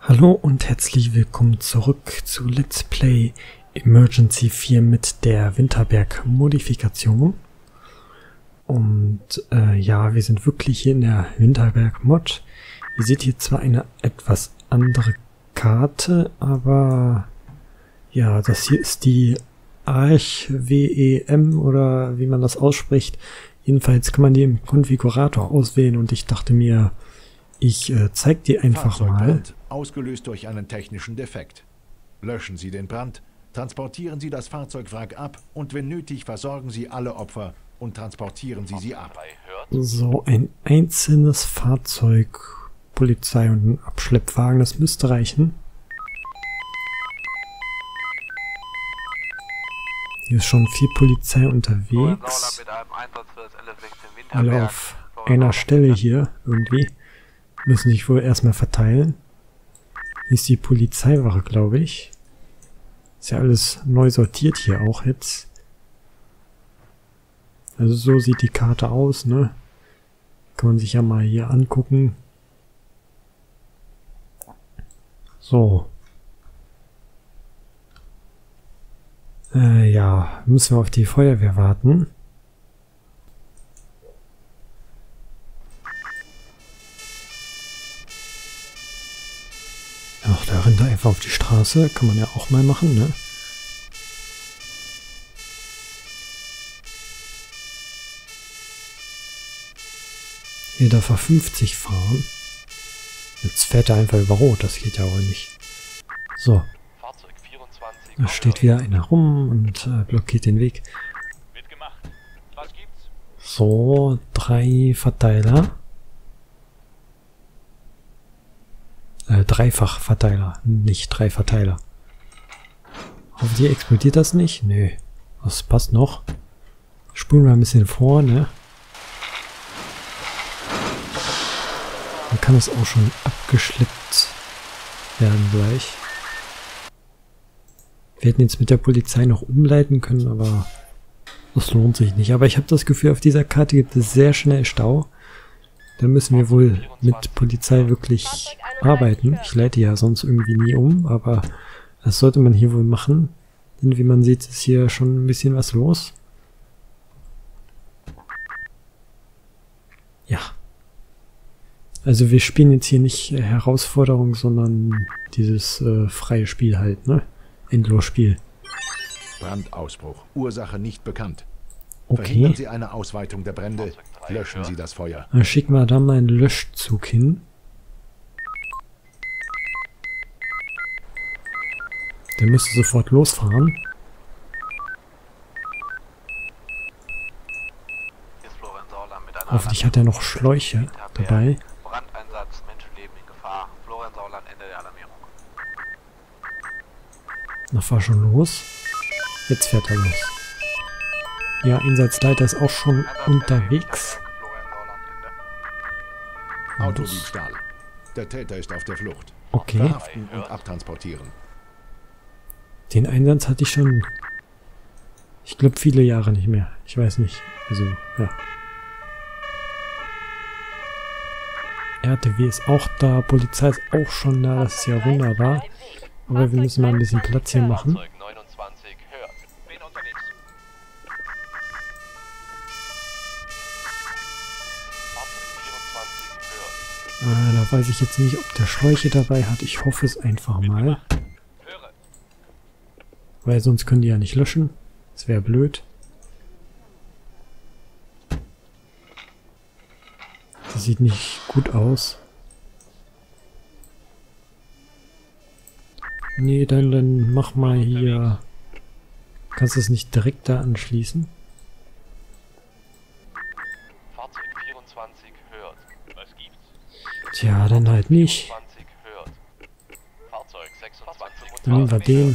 Hallo und herzlich willkommen zurück zu Let's Play Emergency 4 mit der Winterberg-Modifikation. Und ja, wir sind wirklich hier in der Winterberg-Mod. Ihr seht hier zwar eine etwas andere Karte, aber ja, das hier ist die ArchWEM oder wie man das ausspricht. Jedenfalls kann man die im Konfigurator auswählen und ich dachte mir, ich zeige die einfach mal. Ausgelöst durch einen technischen Defekt. Löschen Sie den Brand, transportieren Sie das Fahrzeugwrack ab und wenn nötig versorgen Sie alle Opfer und transportieren Sie sie ab. So, ein einzelnes Fahrzeug, Polizei und ein Abschleppwagen, das müsste reichen. Hier ist schon viel Polizei unterwegs. Alle auf einer Stelle hier irgendwie. Müssen sich wohl erstmal verteilen. Hier ist die Polizeiwache, glaube ich. Ist ja alles neu sortiert hier auch jetzt. Also so sieht die Karte aus, ne? Kann man sich ja mal hier angucken. So. Ja, müssen wir auf die Feuerwehr warten. Ach, da rennt er einfach auf die Straße. Kann man ja auch mal machen, ne? Hier darf er 50 fahren. Jetzt fährt er einfach über Rot. Das geht ja auch nicht. So. Da steht wieder einer rum und blockiert den Weg. So, 3 Verteiler. Dreifach-Verteiler, nicht 3 Verteiler. Hoffentlich explodiert das nicht. Nö, das passt noch. Spulen wir ein bisschen vor, ne? Dann kann es auch schon abgeschleppt werden gleich. Wir hätten jetzt mit der Polizei noch umleiten können, aber das lohnt sich nicht. Aber ich habe das Gefühl, auf dieser Karte gibt es sehr schnell Stau. Da müssen wir wohl mit Polizei wirklich arbeiten. Ich leite ja sonst irgendwie nie um, aber das sollte man hier wohl machen. Denn wie man sieht, ist hier schon ein bisschen was los. Ja. Also wir spielen jetzt hier nicht Herausforderung, sondern dieses freie Spiel halt, ne? Endlosspiel. Brandausbruch. Ursache nicht bekannt. Okay. Verhindern Sie eine Ausweitung der Brände. Löschen Sie das Feuer. Dann schicken wir da mal einen Löschzug hin. Der müsste sofort losfahren. Hoffentlich hat er noch Schläuche dabei. Brandeinsatz, Menschenleben in Gefahr. Florian Sauerland, Ende der Alarmierung. Na, fahr schon los. Jetzt fährt er los. Ja, Einsatzleiter ist auch schon unterwegs. Autodiebstahl. Der Täter ist auf der Flucht. Okay. Verhaften und abtransportieren. Den Einsatz hatte ich schon, ich glaube, viele Jahre nicht mehr. Ich weiß nicht. Also, ja. RTW ist auch da, Polizei ist auch schon da, das ist ja wunderbar. Aber wir müssen mal ein bisschen Platz hier machen. Da weiß ich jetzt nicht, ob der Schläuche dabei hat. Ich hoffe es einfach mal. Weil sonst können die ja nicht löschen. Das wäre blöd. Das sieht nicht gut aus. Nee, dann mach mal hier... Kannst du es nicht direkt da anschließen? Fahrzeug 24 hört. Was gibt's? Tja, dann halt nicht. 24 hört. Fahrzeug 26 Dann nehmen wir den.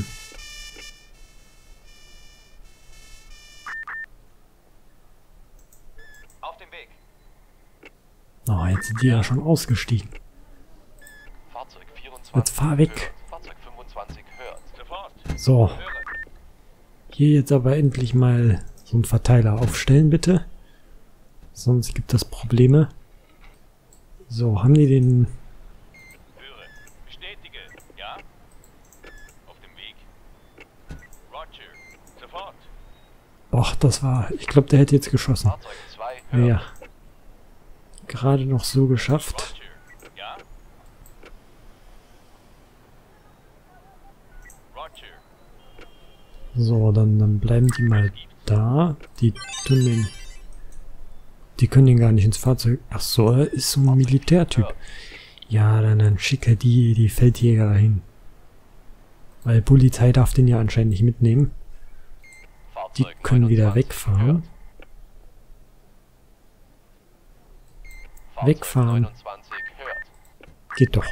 auf dem Weg. Oh, jetzt sind die ja schon ausgestiegen. Fahrzeug 24 Jetzt fahr weg. hört. Fahrzeug 25 hört. Sofort. So. Hier jetzt aber endlich mal so einen Verteiler aufstellen, bitte. Sonst gibt es Probleme. So, haben die den... Bestätige. Ja? Auf dem Weg. Roger. Sofort. Och, das war... Ich glaube, der hätte jetzt geschossen. Fahrzeug 2 hört. Ja. Gerade noch so geschafft. Roger. Ja? Roger. So, dann bleiben die mal da. Die können den gar nicht ins Fahrzeug... Ach so, er ist so ein Militärtyp. Ja, dann schickt er die Feldjäger dahin. Weil Polizei darf den ja anscheinend nicht mitnehmen. Die Fahrzeug können wieder 29 wegfahren. hört. Fahrzeug Wegfahren. 29 hört. Geht doch.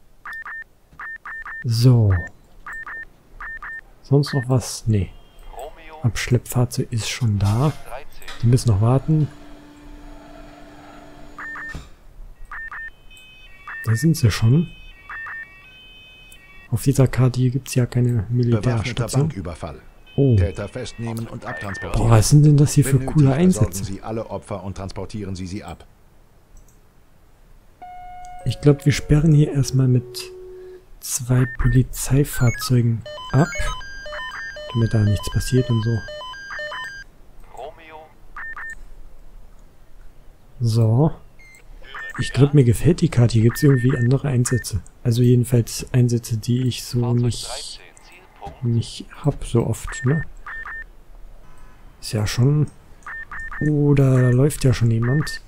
So. Sonst noch was? Nee. Romeo Abschleppfahrzeug ist schon da. 13. Die müssen noch warten. Da sind sie schon. Auf dieser Karte hier gibt es ja keine Bewaffneter Militärstation. Banküberfall. Oh. Täter festnehmen und abtransportieren. Boah, was sind denn das hier für Wenn coole nötig, versorgen Einsätze? Sie alle Opfer und transportieren Sie sie ab. Ich glaube, wir sperren hier erstmal mit 2 Polizeifahrzeugen ab. Damit da nichts passiert und so. Romeo So. Ich glaube, mir gefällt die Karte. Hier gibt es irgendwie andere Einsätze. Also jedenfalls Einsätze, die ich so Fahrzeug nicht 13. Zielpunkt hab so oft, ne? Ist ja schon... Oh, da läuft ja schon jemand.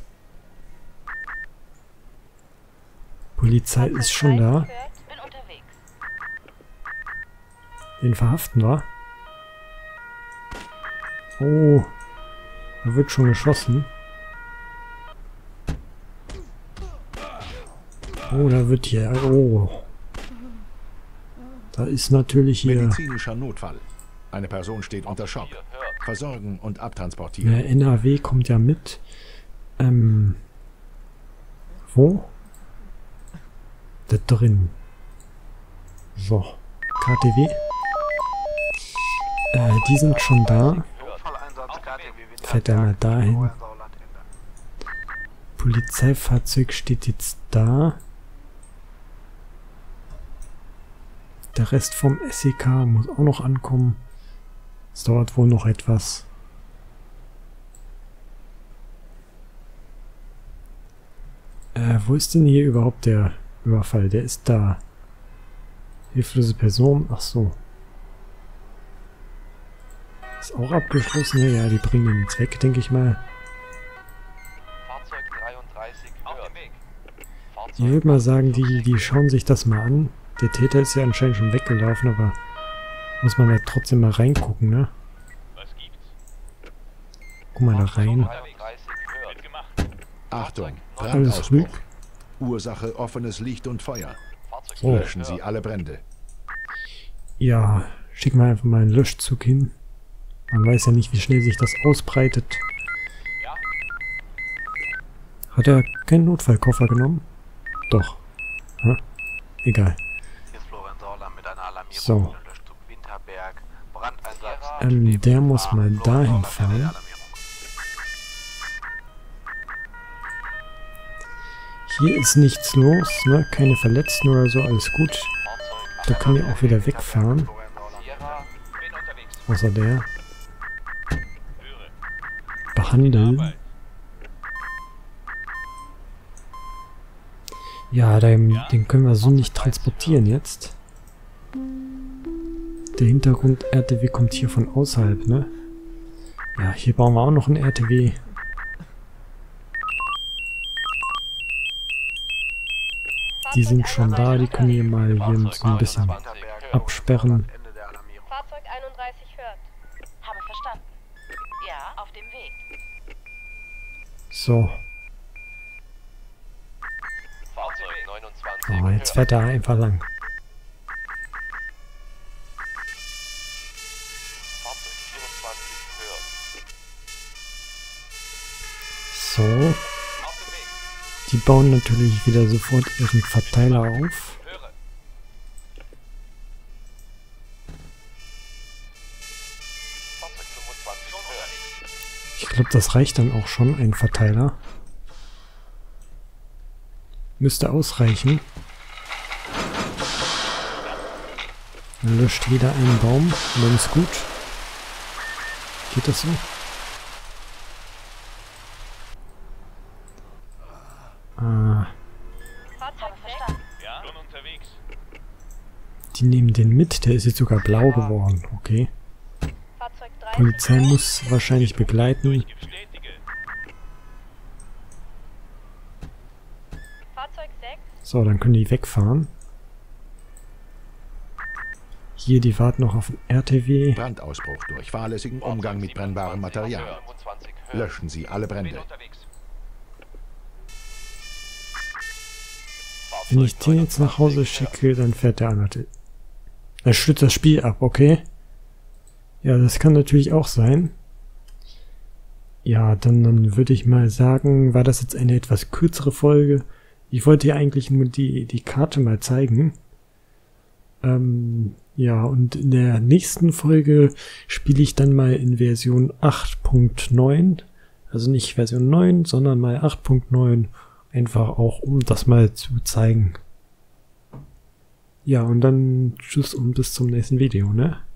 Polizei ist schon da. Bin unterwegs. Den verhaften wir. Oh, da wird schon geschossen. Oh, da wird hier... Oh. Da ist natürlich hier... Medizinischer Notfall. Eine Person steht unter Schock. 4 hört. Versorgen und abtransportieren. Ja, NRW kommt ja mit. Wo? Da drin. So. KTW. Die sind schon da. Notfalleinsatz KTW Fährt er mal dahin. Florian-Sauerland Ende. Polizeifahrzeug steht jetzt da. Der Rest vom SEK muss auch noch ankommen. Es dauert wohl noch etwas. Wo ist denn hier überhaupt der Überfall? Der ist da. Hilflose Person. Ach so. Ist auch abgeschlossen. Ja, die bringen ihn jetzt weg, denke ich mal. Fahrzeug 33 Auf hört. Ich dem Weg. Fahrzeug würde mal sagen, die schauen sich das mal an. Der Täter ist ja anscheinend schon weggelaufen, aber muss man ja trotzdem mal reingucken, ne? Was gibt's? Guck mal da rein. 33 hört. Wird gemacht. Achtung, Alles Brandausbruch. ruhig. Ursache offenes Licht und Feuer. Fahrzeug Oh. Löschen Sie alle Brände. Ja, schick mal einfach mal einen Löschzug hin. Man weiß ja nicht, wie schnell sich das ausbreitet. Ja? Hat er keinen Notfallkoffer genommen? Doch. Hm? Egal. Hier ist Florian Sauerland mit einer Alarmierung So. für den Löschzug Winterberg. Brandeinsatz. Der muss mal dahin fahren. Hier ist nichts los, ne? Keine Verletzten oder so, alles gut. Da können wir auch wieder wegfahren. Sierra, Bin unterwegs. Außer der. Höre. Behandeln. Arbeit. Ja, den können wir so nicht transportieren jetzt. Der Hintergrund RTW kommt hier von außerhalb, ne? Ja, hier bauen wir auch noch ein RTW. Die sind schon da, die können hier mal hier so ein bisschen absperren. Ende der Alarmierung. Fahrzeug 31 hört. Habe verstanden. Ja, auf dem Weg. So. Fahrzeug 29 Oh, jetzt fährt er einfach lang. Fahrzeug 24 hört. So. Auf dem Weg. Die bauen natürlich wieder sofort ihren Verteiler auf. Höre. Fahrzeug 25 Schon hört. unterwegs. Ich glaube, das reicht dann auch schon, ein Verteiler. Müsste ausreichen. Dann löscht jeder einen Baum und dann ist gut. Geht das so? Ah, Fahrzeug verstanden. Ja, schon unterwegs. die nehmen den mit. Der ist jetzt sogar blau geworden. Okay. Fahrzeug 3. Polizei muss wahrscheinlich begleiten. Ich bestätige. Fahrzeug 6. So, dann können die wegfahren. Hier, die warten noch auf den RTW. Brandausbruch durch fahrlässigen Umgang mit brennbarem Material. 25 hören. Löschen Sie alle Bin Brände. unterwegs. Wenn ich den jetzt nach Hause schicke, dann fährt der andere. Er stützt das Spiel ab, okay? Ja, das kann natürlich auch sein. Ja, dann würde ich mal sagen, war das jetzt eine etwas kürzere Folge. Ich wollte ja eigentlich nur die Karte mal zeigen. Ja, und in der nächsten Folge spiele ich dann mal in Version 8.9. Also nicht Version 9, sondern mal 8.9. Einfach auch, um das mal zu zeigen. Ja, und dann tschüss und bis zum nächsten Video, ne?